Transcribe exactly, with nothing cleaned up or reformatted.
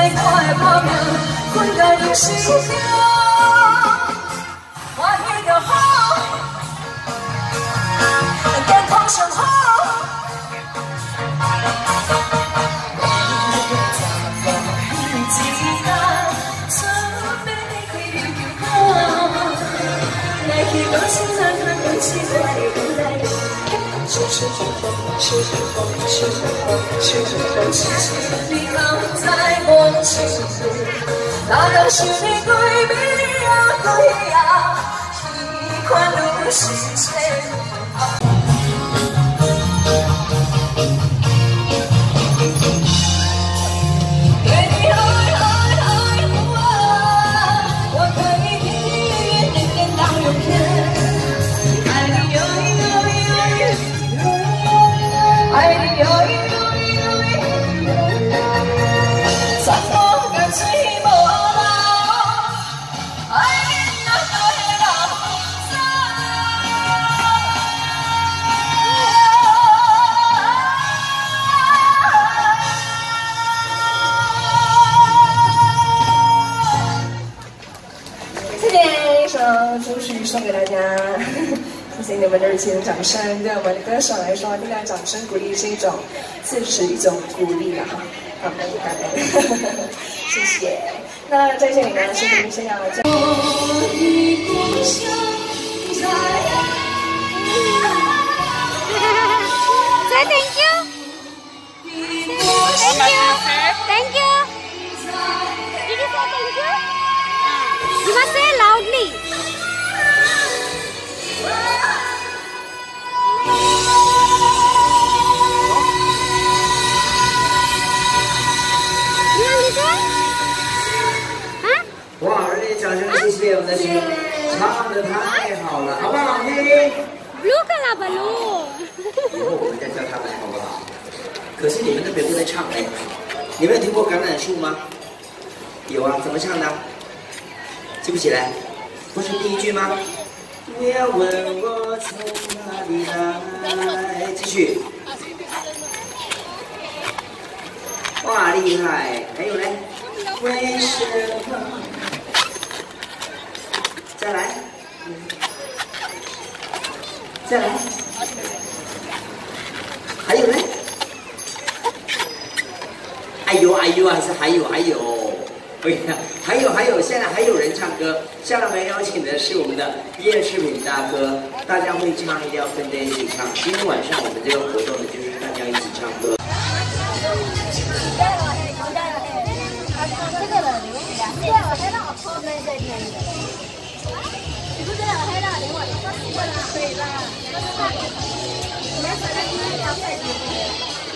看的报名，困在你心中，欢喜就好，健康上好。 你放在我心里，那要是你对比呀对呀，一款路是谁？ 祝曲送给大家，谢谢你们的热情掌声。对我们的歌手来说，听到掌声鼓励是一种，自是一种鼓励了哈。好，感恩，谢谢。那在这里呢，是您先要讲。 再 thank you，thank you，thank you。Did you say thank you? You must say loudly. 哇！热烈掌声，谢谢我们的曲，唱的太好了，好不好听 ？Blue 个啦，blue。 以后我们再教他们好不好？可是你们那边不在唱哎，你们有听过橄榄树吗？有啊，怎么唱的？记不起来？不是第一句吗？不要问我从哪里来，继续。哇，厉害！还有嘞，为什么？ 再来，再来，还有呢？哎呦哎呦，还是还有还有，哎呀，还有还有，现在还有人唱歌。下面我们邀请的是我们的叶世敏大哥，大家会唱一定要跟着一起唱。今天晚上我们这个活动呢，就是大家一起唱歌。 对啦。